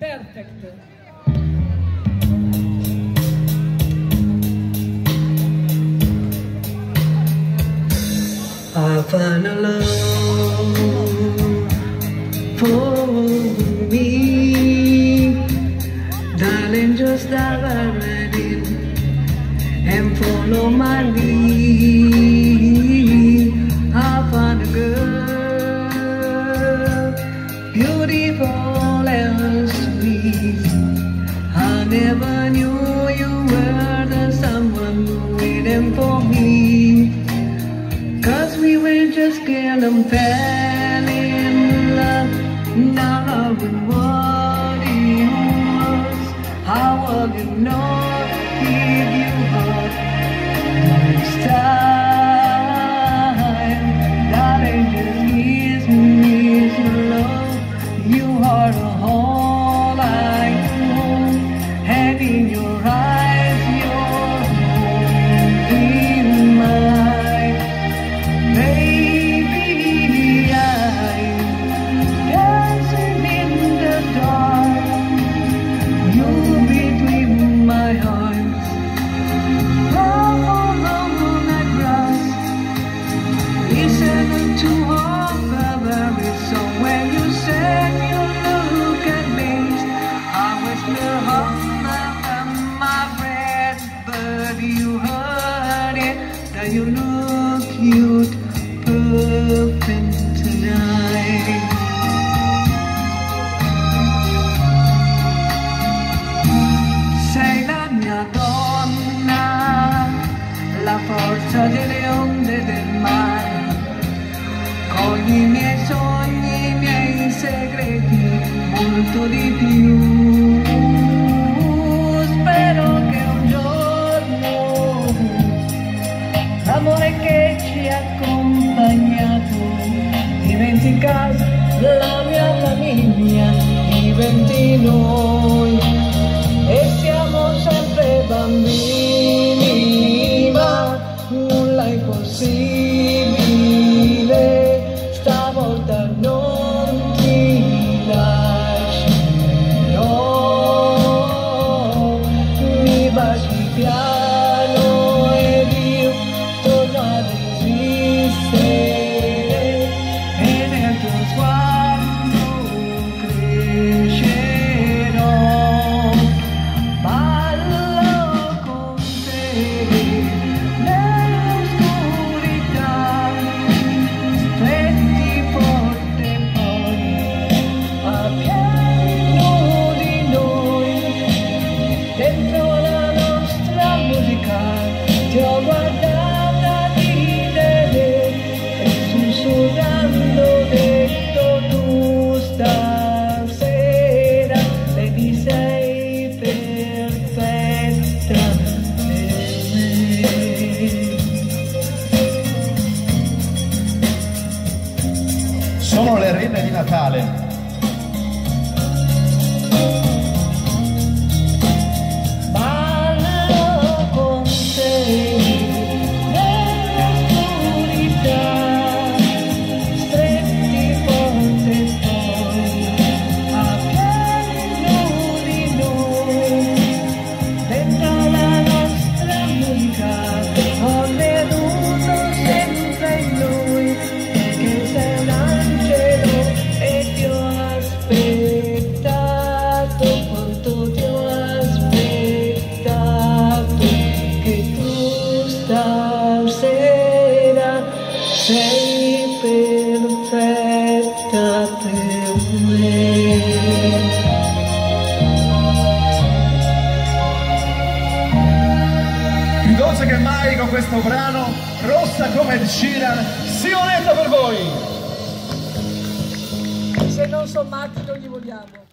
Perfect. I found a love for me, darling, just dive right in and follow my lead. I found a girl, beautiful and sweet. I never knew you were the someone waiting for me. 'Cause we were just girl and fell in love, not knowing what it was. How will you know if you hurt next time? Darling, just kiss me slow. You are all I know, and in your eyes, you're holding mine. Baby, I'm dancing in the dark. You between my arms, all along the grass. Listen to our favorite song. When you said you look at me, I whisper under my breath, but you heard it. That you look cute, perfect tonight. Sei la mia donna, la forza delle onde del mare. Cogli i miei sogni, i miei segreti, molto di più. Spero che un giorno l'amore che ci ha accompagnato diventi casa, la mia famiglia, diventi noi. E siamo sempre bambini, ma nulla è impossibile. Stavolta non ti lascerò. Mi baci piano ed io torno ad esistere, e nel tuo sguardo crescerò. Ballo con te nell'oscurità, stretti forte poi abbiamo di noi. Dentro la nostra musica ti ho guardata ridere e sussurrando detto tu stasera, baby, sei perfetta per me. Sono le renne di Natale. Ballo con te nell'oscurità, stretti forte poi abbiamo di noi. Dentro la nostra musica ho veduto sempre in noi, perché sei un angelo e ti ho aspettato, quanto ti ho aspettato, che tu stasera sei perfetta per me. Più dolce che mai con questo brano, rossa come il Sheeran, Simonetta per voi! Se non sono matti non li vogliamo.